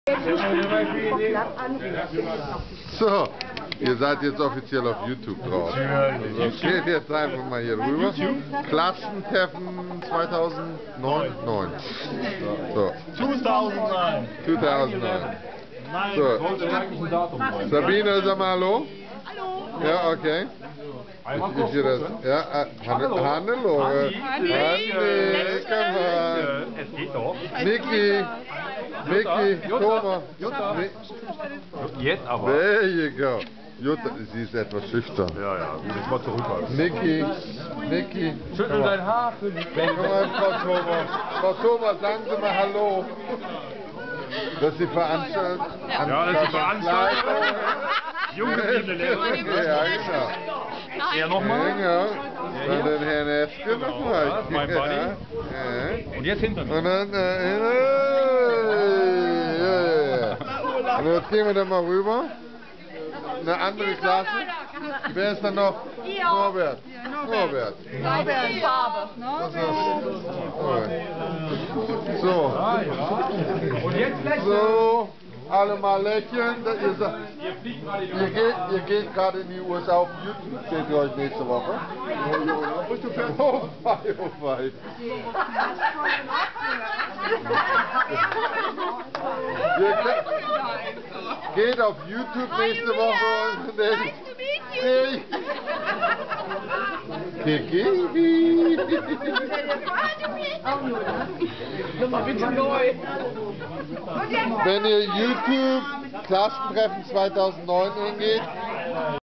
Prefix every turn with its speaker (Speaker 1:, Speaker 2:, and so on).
Speaker 1: So, ihr seid jetzt offiziell auf YouTube drauf. Also geht jetzt einfach mal hier rüber. Klassentreffen 2009. So.
Speaker 2: 2009.
Speaker 1: 2009. So. Sabine, sag mal hallo.
Speaker 3: Hallo.
Speaker 1: Ja, okay. Ich sehe das. Ja, Hannelore. Hanni, komm mal.
Speaker 2: Es geht doch.
Speaker 1: Niki, Thomas.
Speaker 2: Jetzt aber.
Speaker 1: There you go. Jutta, sie ist etwas schüchtern.
Speaker 2: Ja, ja, muss mal zurückhalten.
Speaker 1: Niki.
Speaker 2: Schüttel dein Haar für die
Speaker 1: Komm mal, Frau Thomas. Frau Thomas, sagen Sie mal Hallo. Das ist die Veranstaltung.
Speaker 2: Ja, das ist die Veranstaltung. Jugendliche Lehrerin.
Speaker 1: Ja, genau.
Speaker 2: Ja, nochmal.
Speaker 1: Ja, und dann Herrn Eske nochmal.
Speaker 2: Ja, mein Buddy.
Speaker 1: Ja.
Speaker 2: Und jetzt hinter mir.
Speaker 1: Und dann, und jetzt gehen wir dann mal rüber. Eine andere Klasse. Wer ist dann noch? Norbert. Norbert.
Speaker 3: Farbe.
Speaker 1: So.
Speaker 2: Und jetzt lächeln.
Speaker 1: So. Alle mal lächeln. Ihr geht gerade in die USA auf YouTube. Seht ihr euch nächste Woche? Oh wei, oh wei. Geht auf YouTube nächste Woche und wenn ihr YouTube Klassentreffen 2009 hingeht,